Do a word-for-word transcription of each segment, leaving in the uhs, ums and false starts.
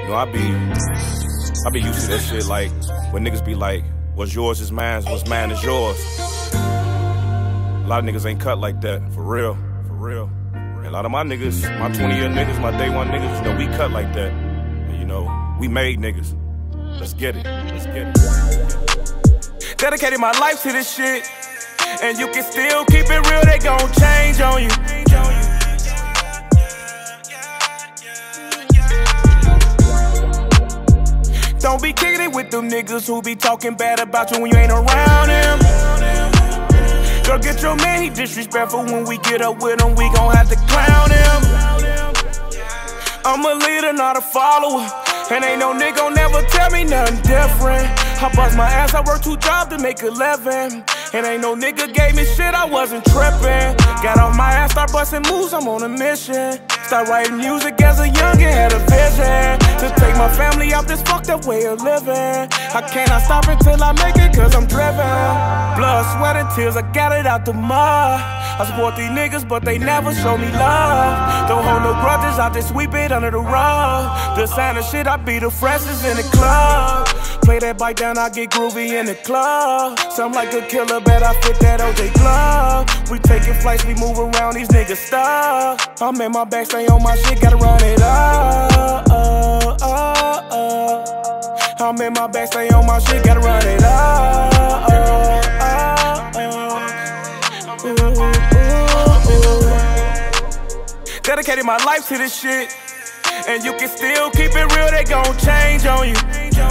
You know, I be, I be used to that shit, like, when niggas be like, what's yours is mine, what's mine is yours. A lot of niggas ain't cut like that, for real, for real. And a lot of my niggas, my twenty year niggas, my day one niggas, you know, we cut like that. And you know, we made niggas. Let's get it, let's get it. Dedicated my life to this shit, and you can still keep it real, they gon' change on you. Don't be kicking it with them niggas who be talking bad about you when you ain't around him. Girl, get your man, he disrespectful. When we get up with him, we gon' have to clown him. I'm a leader, not a follower, and ain't no nigga gon' never tell me nothing different. I bust my ass, I work two jobs to make eleven. And ain't no nigga gave me shit, I wasn't trippin'. Got off my ass, start bustin' moves, I'm on a mission. Start writing music as a youngin', had a vision to take my family out this fucked up way of living. I cannot stop until I make it, cause I'm driven. Blood, sweat, and tears, I got it out the mud. I support these niggas, but they never show me love. Don't hold no grudges, I just sweep it under the rug. The sign of shit, I be the freshest in the club. Play that bike down, I get groovy in the club. Sound like a killer, bet I fit that O J glove. We taking flights, we move around, these niggas stuck. I'm in my bag, stay on my shit, gotta run it up. Uh, uh, uh. I'm in my bag, stay on my shit, gotta run it up. Uh, uh, uh. Ooh, ooh, ooh. Dedicated my life to this shit, and you can still keep it real, they gon' change on you.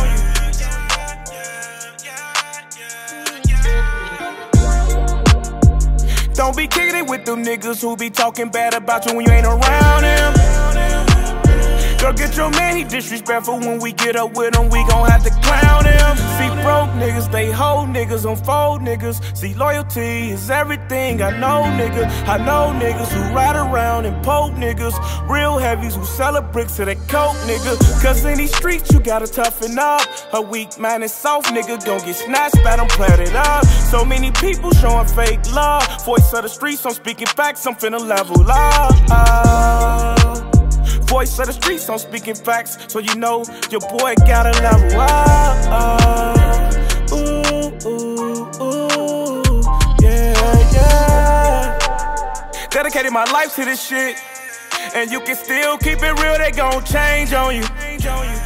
Don't be kicking it with them niggas who be talking bad about you when you ain't around him. Girl, get your man, he disrespectful. When we get up with him, we gon' have to clown him. See broke niggas, they hold niggas on fold niggas. See loyalty is everything, I know nigga. I know niggas who ride around and poke niggas. Real heavies who sell a bricks to that coke nigga. Cause in these streets you gotta toughen up. A weak man is soft nigga, gon' get snatched, bat him, platted up. So many people showing fake love. Voice of the streets, I'm speaking facts, I'm finna level up. uh, Voice of the streets, I'm speaking facts, so you know your boy gotta level up. uh, Ooh, ooh, ooh, yeah, yeah. Dedicated my life to this shit, and you can still keep it real, they gon' change on you.